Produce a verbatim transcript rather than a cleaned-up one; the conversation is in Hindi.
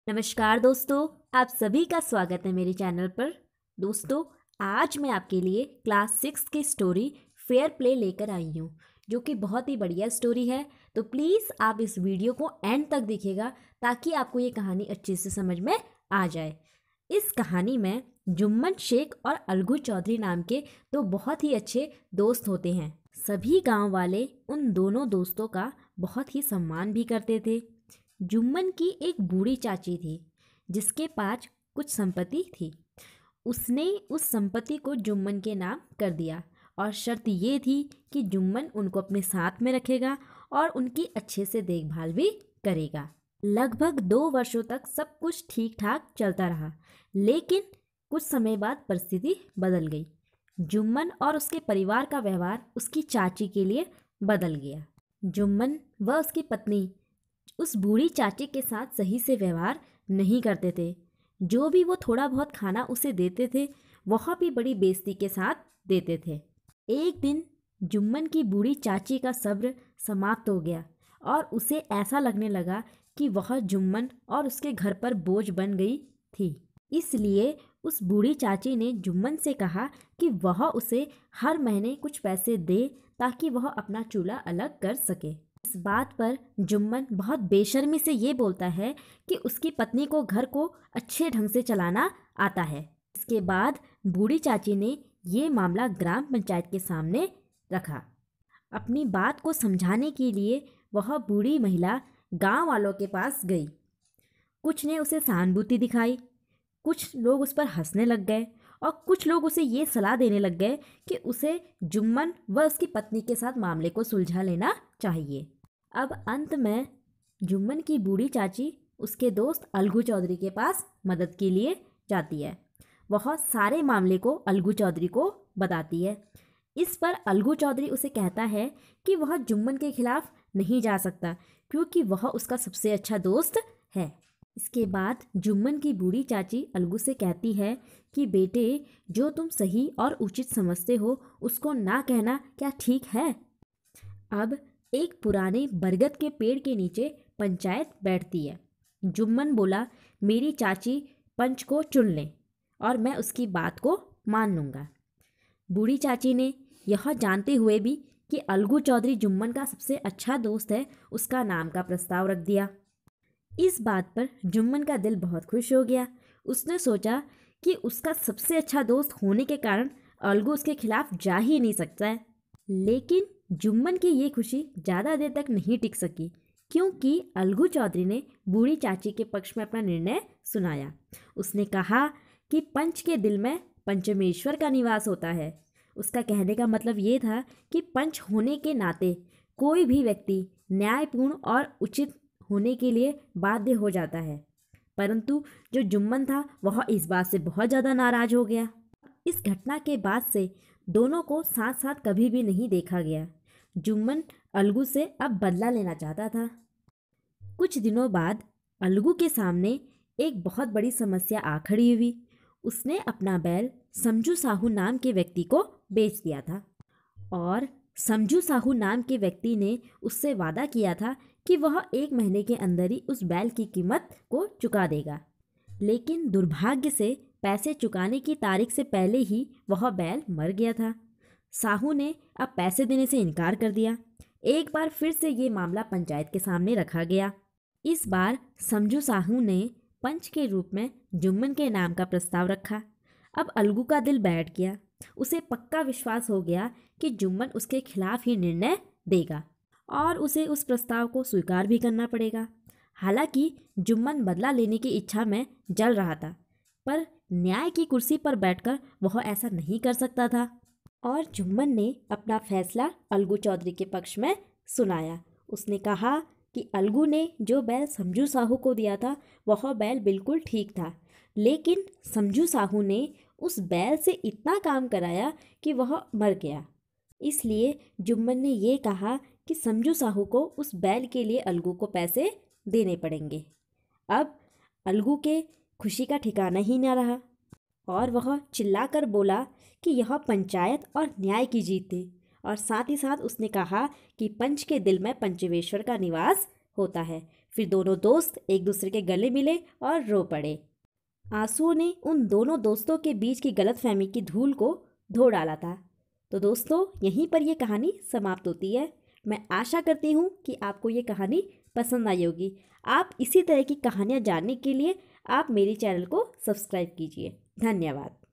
नमस्कार दोस्तों, आप सभी का स्वागत है मेरे चैनल पर। दोस्तों, आज मैं आपके लिए क्लास सिक्स की स्टोरी फेयर प्ले लेकर आई हूँ, जो कि बहुत ही बढ़िया स्टोरी है। तो प्लीज़ आप इस वीडियो को एंड तक देखिएगा ताकि आपको ये कहानी अच्छे से समझ में आ जाए। इस कहानी में जुम्मन शेख और अलगू चौधरी नाम के दो बहुत ही अच्छे दोस्त होते हैं। सभी गांव वाले उन दोनों दोस्तों का बहुत ही सम्मान भी करते थे। जुम्मन की एक बूढ़ी चाची थी जिसके पास कुछ संपत्ति थी। उसने उस संपत्ति को जुम्मन के नाम कर दिया और शर्त ये थी कि जुम्मन उनको अपने साथ में रखेगा और उनकी अच्छे से देखभाल भी करेगा। लगभग दो वर्षों तक सब कुछ ठीक ठाक चलता रहा, लेकिन कुछ समय बाद परिस्थिति बदल गई। जुम्मन और उसके परिवार का व्यवहार उसकी चाची के लिए बदल गया। जुम्मन व उसकी पत्नी उस बूढ़ी चाची के साथ सही से व्यवहार नहीं करते थे। जो भी वो थोड़ा बहुत खाना उसे देते थे वह भी बड़ी बेइज्जती के साथ देते थे। एक दिन जुम्मन की बूढ़ी चाची का सब्र समाप्त हो गया और उसे ऐसा लगने लगा कि वह जुम्मन और उसके घर पर बोझ बन गई थी। इसलिए उस बूढ़ी चाची ने जुम्मन से कहा कि वह उसे हर महीने कुछ पैसे दे ताकि वह अपना चूल्हा अलग कर सके। इस बात पर जुम्मन बहुत बेशर्मी से ये बोलता है कि उसकी पत्नी को घर को अच्छे ढंग से चलाना आता है। इसके बाद बूढ़ी चाची ने ये मामला ग्राम पंचायत के सामने रखा। अपनी बात को समझाने के लिए वह बूढ़ी महिला गांव वालों के पास गई। कुछ ने उसे सहानुभूति दिखाई, कुछ लोग उस पर हंसने लग गए और कुछ लोग उसे ये सलाह देने लग गए कि उसे जुम्मन व उसकी पत्नी के साथ मामले को सुलझा लेना चाहिए। अब अंत में जुम्मन की बूढ़ी चाची उसके दोस्त अलगू चौधरी के पास मदद के लिए जाती है। वह सारे मामले को अलगू चौधरी को बताती है। इस पर अलगू चौधरी उसे कहता है कि वह जुम्मन के खिलाफ नहीं जा सकता क्योंकि वह उसका सबसे अच्छा दोस्त है। इसके बाद जुम्मन की बूढ़ी चाची अलगू से कहती है कि बेटे, जो तुम सही और उचित समझते हो उसको ना कहना क्या ठीक है। अब एक पुराने बरगद के पेड़ के नीचे पंचायत बैठती है। जुम्मन बोला, मेरी चाची पंच को चुन ले और मैं उसकी बात को मान लूँगा। बूढ़ी चाची ने यह जानते हुए भी कि अलगू चौधरी जुम्मन का सबसे अच्छा दोस्त है, उसका नाम का प्रस्ताव रख दिया। इस बात पर जुम्मन का दिल बहुत खुश हो गया। उसने सोचा कि उसका सबसे अच्छा दोस्त होने के कारण अलगू उसके खिलाफ जा ही नहीं सकता है। लेकिन जुम्मन की ये खुशी ज़्यादा देर तक नहीं टिक सकी क्योंकि अलगू चौधरी ने बूढ़ी चाची के पक्ष में अपना निर्णय सुनाया। उसने कहा कि पंच के दिल में पंचमेश्वर का निवास होता है। उसका कहने का मतलब ये था कि पंच होने के नाते कोई भी व्यक्ति न्यायपूर्ण और उचित होने के लिए बाध्य हो जाता है। परंतु जो जुम्मन था वह इस बात से बहुत ज़्यादा नाराज हो गया। इस घटना के बाद से दोनों को साथ साथ कभी भी नहीं देखा गया। जुम्मन अलगू से अब बदला लेना चाहता था। कुछ दिनों बाद अलगू के सामने एक बहुत बड़ी समस्या आ खड़ी हुई। उसने अपना बैल समझू साहू नाम के व्यक्ति को बेच दिया था और समझू साहू नाम के व्यक्ति ने उससे वादा किया था कि वह एक महीने के अंदर ही उस बैल की कीमत को चुका देगा। लेकिन दुर्भाग्य से पैसे चुकाने की तारीख से पहले ही वह बैल मर गया था। साहू ने अब पैसे देने से इनकार कर दिया। एक बार फिर से ये मामला पंचायत के सामने रखा गया। इस बार समझू साहू ने पंच के रूप में जुम्मन के नाम का प्रस्ताव रखा। अब अलगू का दिल बैठ गया। उसे पक्का विश्वास हो गया कि जुम्मन उसके खिलाफ ही निर्णय देगा और उसे उस प्रस्ताव को स्वीकार भी करना पड़ेगा। हालांकि जुम्मन बदला लेने की इच्छा में जल रहा था, पर न्याय की कुर्सी पर बैठकर वह ऐसा नहीं कर सकता था और जुम्मन ने अपना फैसला अलगू चौधरी के पक्ष में सुनाया। उसने कहा कि अलगू ने जो बैल समझू साहू को दिया था वह बैल बिल्कुल ठीक था, लेकिन समझू साहू ने उस बैल से इतना काम कराया कि वह मर गया। इसलिए जुम्मन ने ये कहा कि समझू साहू को उस बैल के लिए अलगू को पैसे देने पड़ेंगे। अब अलगू के खुशी का ठिकाना ही न रहा और वह चिल्लाकर बोला कि यह पंचायत और न्याय की जीत थी और साथ ही साथ उसने कहा कि पंच के दिल में पंचवेश्वर का निवास होता है। फिर दोनों दोस्त एक दूसरे के गले मिले और रो पड़े। आंसुओं ने उन दोनों दोस्तों के बीच की गलतफहमी की धूल को धो डाला था। तो दोस्तों, यहीं पर ये कहानी समाप्त होती है। मैं आशा करती हूँ कि आपको ये कहानी पसंद आई होगी। आप इसी तरह की कहानियाँ जानने के लिए आप मेरे चैनल को सब्सक्राइब कीजिए। धन्यवाद।